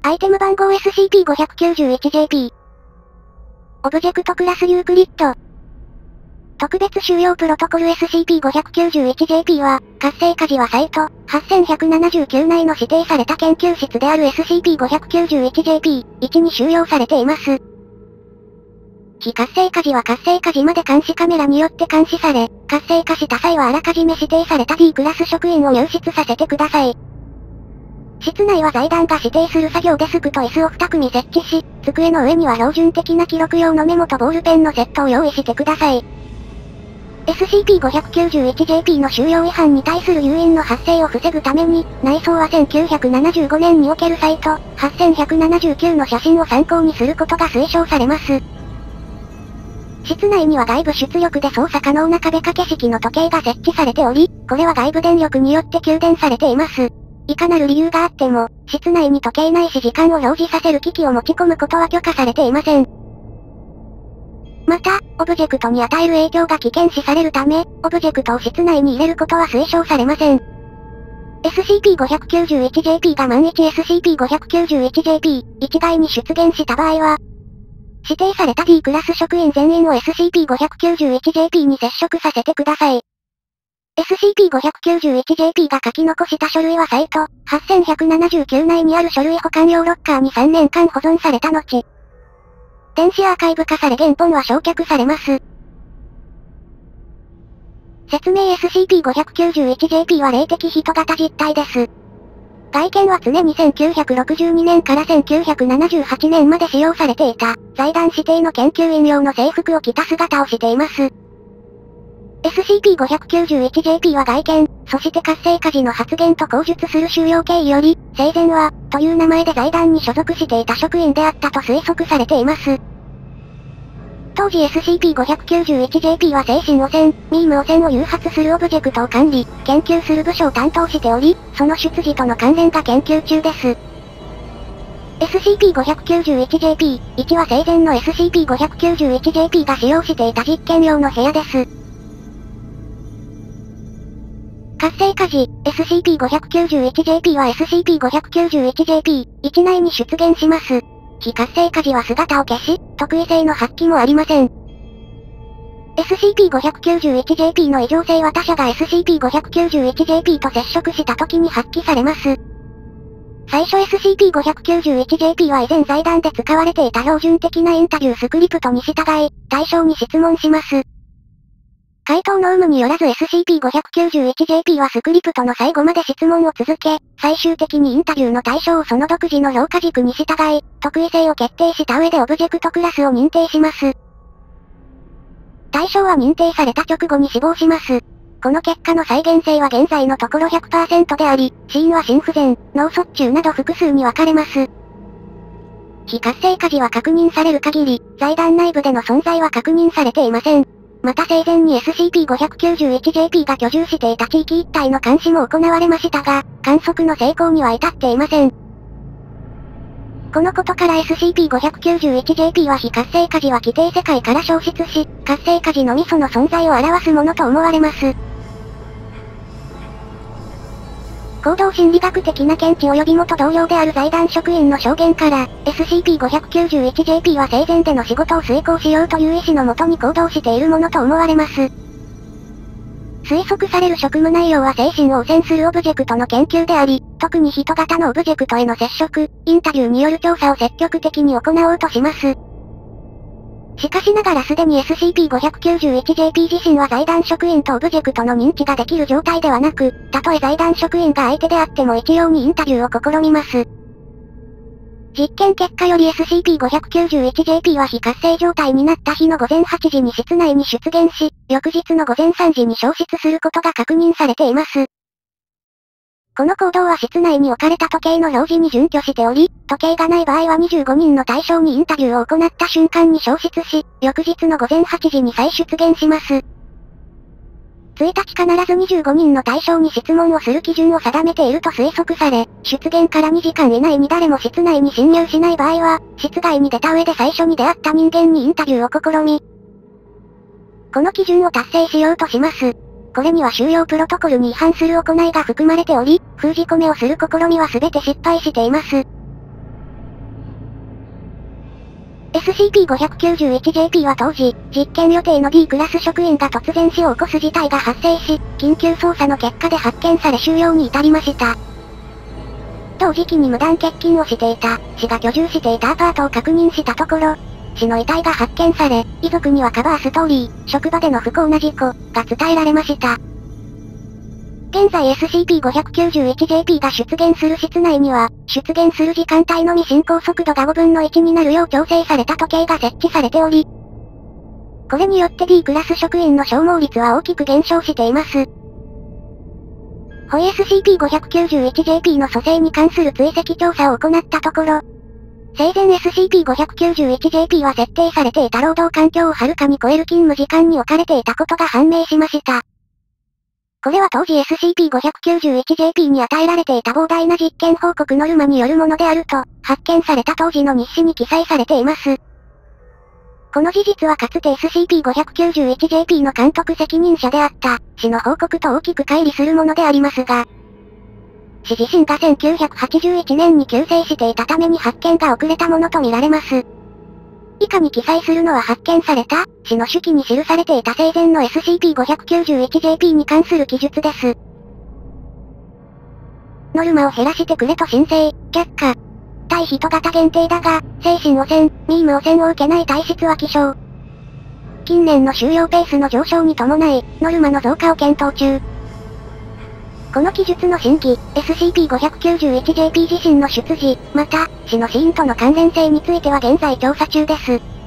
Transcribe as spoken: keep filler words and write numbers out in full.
アイテム番号 エスシーピーごひゃくきゅうじゅういちジェーピー。オブジェクトクラスユークリッド。特別収容プロトコル エスシーピーごひゃくきゅうじゅういちジェーピー は、活性化時はサイト、はっせんひゃくななじゅうきゅう内の指定された研究室である エスシーピーごひゃくきゅうじゅういちジェーピーいち に収容されています。非活性化時は活性化時まで監視カメラによって監視され、活性化した際はあらかじめ指定された D クラス職員を入室させてください。室内は財団が指定する作業デスクと椅子をに組設置し、机の上には標準的な記録用のメモとボールペンのセットを用意してください。エスシーピーごひゃくきゅうじゅういちジェーピー の収容違反に対する誘引の発生を防ぐために、内装はせんきゅうひゃくななじゅうごねんにおけるサイト、はっせんひゃくななじゅうきゅうの写真を参考にすることが推奨されます。室内には外部出力で操作可能な壁掛け式の時計が設置されており、これは外部電力によって給電されています。いかなる理由があっても、室内に時計ないし時間を表示させる機器を持ち込むことは許可されていません。また、オブジェクトに与える影響が危険視されるため、オブジェクトを室内に入れることは推奨されません。エスシーピーごひゃくきゅうじゅういちジェーピー が万一 エスシーピーごひゃくきゅうじゅういちジェーピーいち 外に出現した場合は、指定された D クラス職員全員を エスシーピーごひゃくきゅうじゅういちジェーピー に接触させてください。エスシーピーごひゃくきゅうじゅういちジェーピー が書き残した書類はサイト、はっせんひゃくななじゅうきゅう内にある書類保管用ロッカーにさんねんかん保存された後、電子アーカイブ化され原本は焼却されます。説明 エスシーピーごひゃくきゅうじゅういちジェーピー は霊的人型実体です。外見は常にせんきゅうひゃくろくじゅうにねんからせんきゅうひゃくななじゅうはちねんまで使用されていた、財団指定の研究員用の制服を着た姿をしています。エスシーピーごひゃくきゅうじゅういちジェーピー は外見、そして活性化時の発言と口述する収容経緯より、生前は、という名前で財団に所属していた職員であったと推測されています。当時 エスシーピーごひゃくきゅうじゅういちジェーピー は精神汚染、ミーム汚染を誘発するオブジェクトを管理、研究する部署を担当しており、その出自との関連が研究中です。エスシーピーごひゃくきゅうじゅういちジェーピーいち は生前の エスシーピーごひゃくきゅうじゅういちジェーピー が使用していた実験用の部屋です。活性化時、エスシーピーごひゃくきゅうじゅういちジェーピー は エスシーピーごひゃくきゅうじゅういちジェーピーいち 内に出現します。非活性化時は姿を消し、特異性の発揮もありません。エスシーピーごひゃくきゅうじゅういちジェーピー の異常性は他者が エスシーピーごひゃくきゅうじゅういちジェーピー と接触した時に発揮されます。最初 エスシーピーごひゃくきゅうじゅういちジェーピー は以前財団で使われていた標準的なインタビュースクリプトに従い、対象に質問します。回答の有無によらず エスシーピーごひゃくきゅうじゅういちジェーピー はスクリプトの最後まで質問を続け、最終的にインタビューの対象をその独自の評価軸に従い、特異性を決定した上でオブジェクトクラスを認定します。対象は認定された直後に死亡します。この結果の再現性は現在のところ ひゃくパーセント であり、死因は心不全、脳卒中など複数に分かれます。非活性化時は確認される限り、財団内部での存在は確認されていません。また生前に エスシーピーごひゃくきゅうじゅういちジェーピー が居住していた地域一帯の監視も行われましたが、観測の成功には至っていません。このことから エスシーピーごひゃくきゅうじゅういちジェーピー は非活性化時は規定世界から消失し、活性化時のみその存在を表すものと思われます。行動心理学的な見地及び元同僚である財団職員の証言から、エスシーピーごひゃくきゅうじゅういちジェーピー は生前での仕事を遂行しようという意思のもとに行動しているものと思われます。推測される職務内容は精神を汚染するオブジェクトの研究であり、特に人型のオブジェクトへの接触、インタビューによる調査を積極的に行おうとします。しかしながらすでに エスシーピーごひゃくきゅうじゅういちジェーピー 自身は財団職員とオブジェクトの認知ができる状態ではなく、たとえ財団職員が相手であっても一様にインタビューを試みます。実験結果より エスシーピーごひゃくきゅうじゅういちジェーピー は非活性状態になった日の午前はちじに室内に出現し、翌日の午前さんじに消失することが確認されています。この行動は室内に置かれた時計の表示に準拠しており、時計がない場合はにじゅうごにんの対象にインタビューを行った瞬間に消失し、翌日の午前はちじに再出現します。いちにち必ずにじゅうごにんの対象に質問をする基準を定めていると推測され、出現からにじかん以内に誰も室内に侵入しない場合は、室外に出た上で最初に出会った人間にインタビューを試み、この基準を達成しようとします。これには収容プロトコルに違反する行いが含まれており、封じ込めをする試みは全て失敗しています。 エスシーピーごひゃくきゅうじゅういちジェーピー は当時、実験予定の D クラス職員が突然死を起こす事態が発生し、緊急捜査の結果で発見され収容に至りました。同時期に無断欠勤をしていた、死が居住していたアパートを確認したところ、死の遺体が発見され、遺族にはカバーストーリー、職場での不幸な事故、が伝えられました。現在 エスシーピーごひゃくきゅうじゅういちジェーピー が出現する室内には、出現する時間帯のみ進行速度がごぶんのいちになるよう調整された時計が設置されており、これによって D クラス職員の消耗率は大きく減少しています。ホイ エスシーピーごひゃくきゅうじゅういちジェーピー の組成に関する追跡調査を行ったところ、生前 エスシーピーごひゃくきゅうじゅういちジェーピー は設定されていた労働環境をはるかに超える勤務時間に置かれていたことが判明しました。これは当時 エスシーピーごひゃくきゅうじゅういちジェーピー に与えられていた膨大な実験報告ノルマによるものであると、発見された当時の日誌に記載されています。この事実はかつて エスシーピーごひゃくきゅうじゅういちジェーピー の監督責任者であった、氏の報告と大きく乖離するものでありますが、氏自身がせんきゅうひゃくはちじゅういちねんに急逝していたために発見が遅れたものとみられます。以下に記載するのは発見された、氏の手記に記されていた生前の エスシーピーごひゃくきゅうじゅういちジェーピー に関する記述です。ノルマを減らしてくれと申請、却下。対人型限定だが、精神汚染、ミーム汚染を受けない体質は希少。近年の収容ペースの上昇に伴い、ノルマの増加を検討中。この記述の真偽、エスシーピーごひゃくきゅうじゅういちジェーピー 自身の出自、また、死の死因との関連性については現在調査中です。